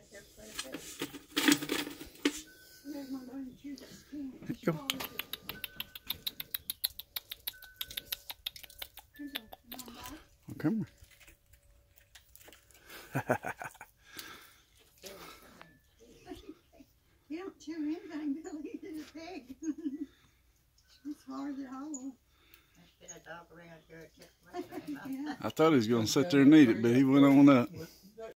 There you go. Come on. You don't chew anything, Billy. You just pig. It's hard to hold. There's been a dog around here. I thought he was going to sit there and eat it, but he went on up.